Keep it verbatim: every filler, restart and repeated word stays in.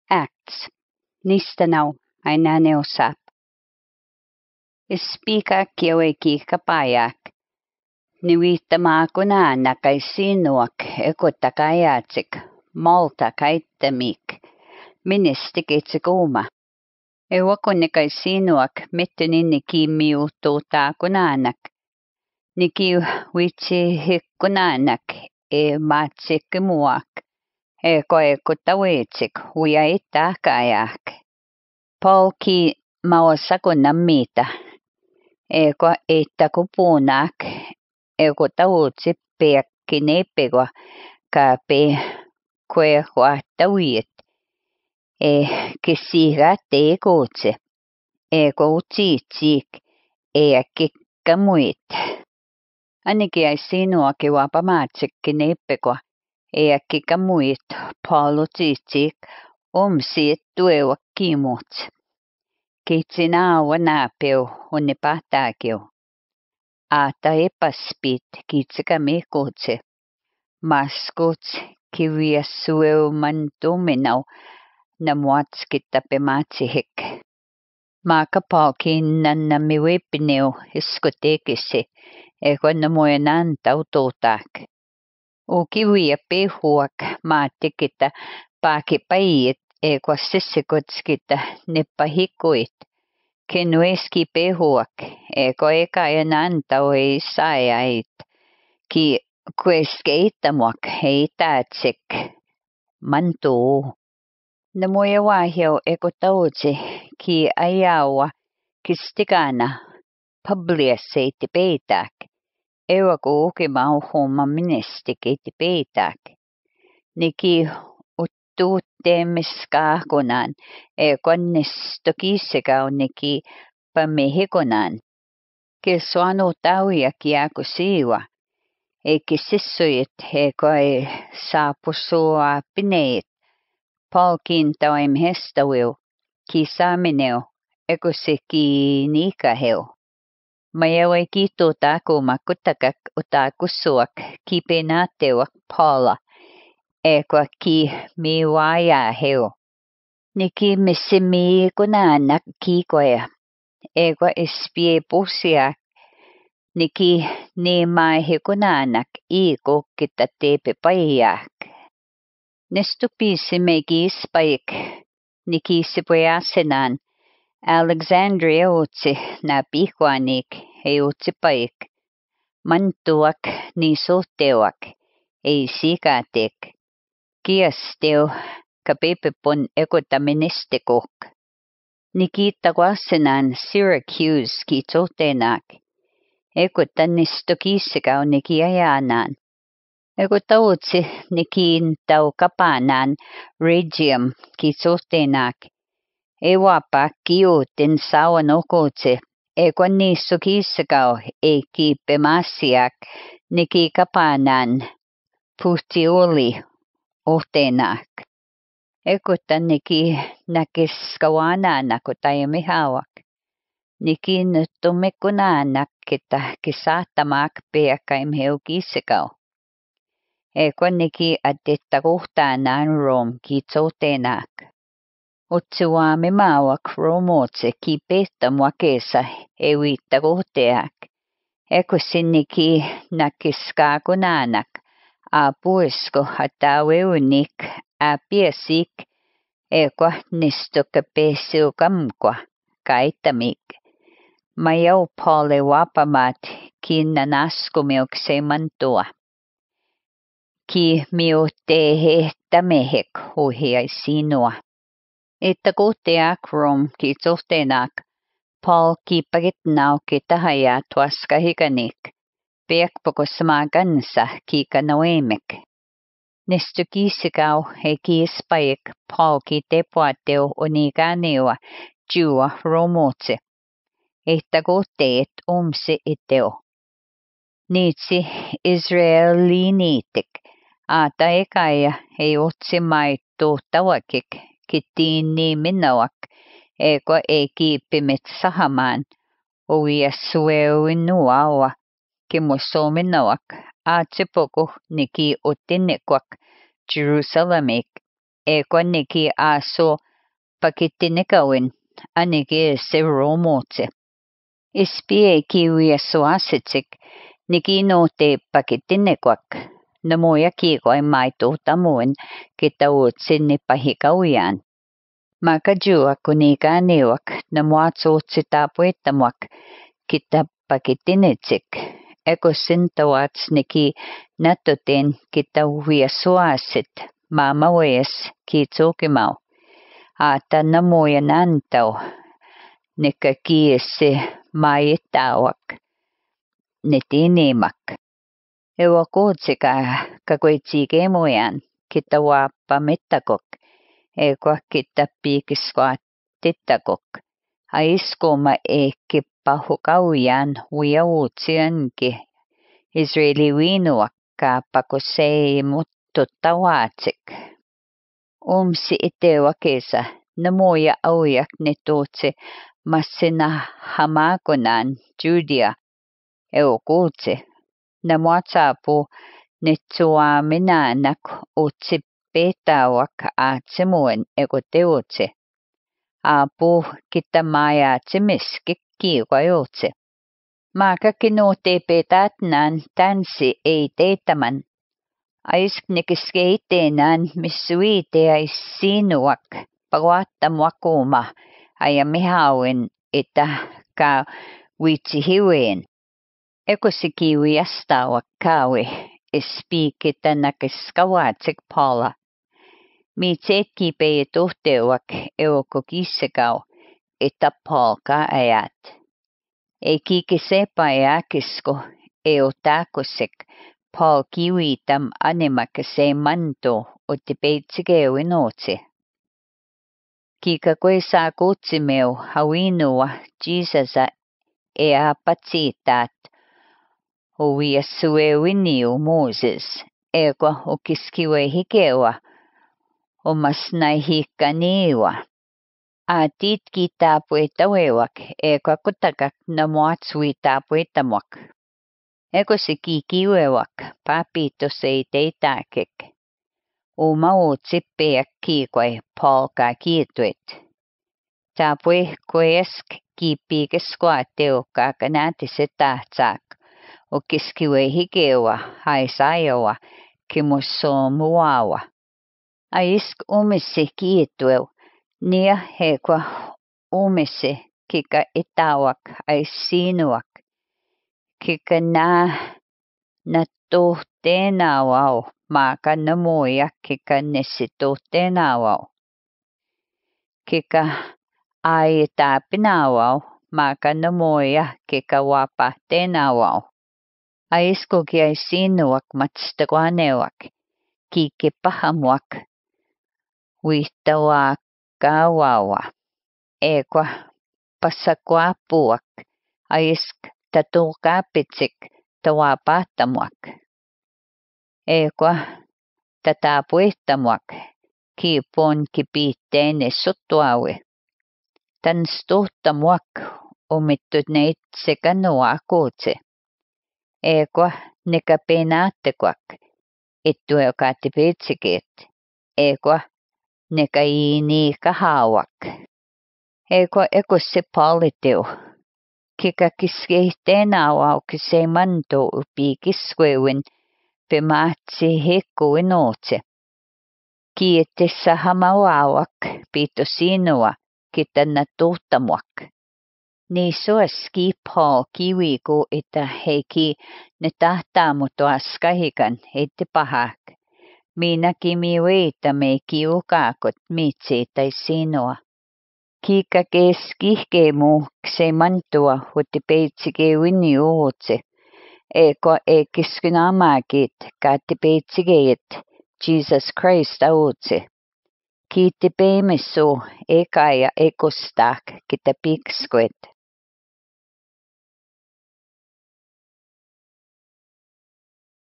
Acts. Nistanau ainaneussap. Ispika kieweki kapayak. Niwittama kunana kai sinuak ekotakayatsik. Malta kaittamik. Ministikitsikuma. Ewakone kai sinuak mitteninni kiimiu tuuta kunanak. Niki witsi hikkunanak e matsikimuak. Eko ekutawitsik uya itakayak. Polki mawasakunamita. Eko itakupunak. Eko tawutsi peakkinepegwa kape kuehwa tawit. E kisiga teekutse. Eko utsitsik. E kikkamuit. Aniki ai sinua kiwapa maatsikkinepegwa. E kikkamuit palutsitsik. Omsiit tuewa kiimuts. Kitsinaawa naapeu unipahtaakeu. Aata epaspit kitsikamiikutse. Maskuts kiviassueu mantuminau namuatskittapematsihik. Maakapalkin nannamiwepineu iskotekisi. Eko namuenan tautuutak. Ukivia pehuak maatikita paakipaiit. Eko sissikutskita nippahikuit. Kenueski pehuak. Eko ekayanan tau ei saajait. Ki kueskeittamuak heitaatsik. Mantuu. Namuja wahjau eko tautsi ki ajawa kistikana publiaseiti peitak. Ewaku ukimau humma ministikeiti peitak. Niki uttuuttemiskaakunan eko nistokissikau niki pamehikonan. Kilsuanu tauja kiaku siiwa. Eki sissuit eko ei saapusua pineit. Palkin tauim hestawiu. Ki saamineu. Eko se ki niikaheu. Majawe kiitu takuma kutakak utakusuak ki penateuak pala. Eko ki miwaya heu. Niki missimi kunanak kikoja. Eko ispie pusiak. Niki ni maihi kunanak iiko kita tepe paiak. Nestupisi megi spaik. Niki sipujasenan. Alexandria utsi na pihkuanik ei utsi paik. Mantuak ni suhteuak ei sikatek. Kiasteu kapepepun ekotaministikuk. Nikitakuasenan Syracuse kitsuhtenak. Ekotanistokisikau nikiajanan. Ekotawutsi nikin tau kapanan Regium kitsuhtenak. Ewapa kiutin sawan okutse. Eko nisukisakau eki pemasiak niki kapanan puhtiuli uhtenak. Eko niki nakiskawanan ako tayo mihawak. Niki nutumikunanak kita kisahtamak peakaim heukisakau. Eko niki atitakuhtanan rom kitsuhtenak. Utsuami mawak romotse ki pehtamuakesa ewittakuhteak. Eko sinniki nakiskakunanak apuesko hataweunik apiesik. Eko nistokapesiukamkwa kaitamik. Majau pale wapamat ki nanaskumiukse mantua. Ki miutehe tamehek huhiai sinua. Ittakuhteak rom kitsuhtenak. Paul kipagitnau kitahaya tuaskahikanik. Peakpokosmagansa kikanoemek. Nistukisikau hekiispaik Paul kitepuateu uniganiwa jua romotse. Ittakuhteet umsi iteu. Niitsi Israeliniitik. Aata ekaja ei utsi maittu tawakik. Kittiin niin minauak. Eko ei kiippimit sahamaan. Uiassueuin nuaua. Kimussuu minauak. Aatsipoku niki uttinnekuak Jerusalemik. eko niki aso pakittinekawin aniki se romotse. Ispie kiwi suasitsik niki no te pakittinekwak. Namoya kikoi maito tamuin kita utsin pahikawian. Makajua kunika niwak namuatsuutsi tapuittamuak kita pakittinitsik. Eko sintawats niki natutin kita viasuasit mamawes kitsukimau. Ata namoya nantau nika kiisi maitawak nitinimak. Ewa kuutsika kakuitsikemuyan kita waappamittakok. Ekwa kita piikiskoatittakok. Aiskoma eki pahukawian wiautsianki. Israeli winuakka pakosei muttuttawatsik. Umsi itewa kesa namoya auyak nituutsi massina hamakonan Judea. Ewa kuutsi. Namuatsapu nitsuaminanak utsi petawak aatsimuen ekoteutsi. Apu kita mayatsimis kikkiukajuutsi. Maka kinuuti petatnan tansi ei teitaman. Aisk nikiskeiteenan missuite ais sinuak paguattamuakuma ayamihawin ita ka witsihiween. Ekosikiwi astawak kawi ispiikita nakiskawatsik Paula. Mitsetki peetuhtewak eokokissekau ita Paulka ajat. Eikikisepa jakisko eotakusik Paul kiwitam animakase manto utipeitsigewi nootsi. Kika kuisa kutsimeu hawinua Jesusa ea patsitat. Uviasuewiniu Moses, eko ukiskiwe hikewa, umasnaihikaniwa. Atit kitapuetawewak, eko kutakak namuatsuitapuetamuak. Eko sikikiwewak, papito seiteitakek. Umautsipeak kikwai Paulka kiituit. Tapue kuesk kipiikeskuateu kakanatisetahtaak. Ukiskiwe hikewa haisayawa kimusomuawa. Aisk umisi kiitueu nia hekwa umisi kika itawak aisinuak. Kika na natuhtenawau maka namuya kika nesituhtenawau. Kika aitapinawau maka namuya kika wapahtenawau. Aisko ki aisinuak matstaguanewak, kikipahamuak, wihtawaakawawa, ekwa pasakuapuak, aisk tatukapitsik tawapahtamuak, ekwa tatapuihtamuak, kipon kipitene suttuawi, tanstuhtamuak umittutneitsekanuakuutsi. Ekwa nekapenaattekwak ittueokatipitsikit. Ekwa nekaiinikahawak. Ekwa ekosipaliteu. Kika kiskeihtenawau kisemanto upiikiskuewin pemaatsi hikkuinootsi. Kiittissa hamawawak piitosinua kitannatuhtamuak. Niisuas ki Paul kiwiku ita heiki netahtamutuaskahikan ittipahak. Mina kimiweita me kiukakot mitsiitaisinua. Kika keskihkemu ksemantua huttipeitsikewini uutsi. Eko ekiskynamakit kattipeitsikeit Jesus Christ autsi. Kiitti peemissu eka ja ekostak kita pikskuet.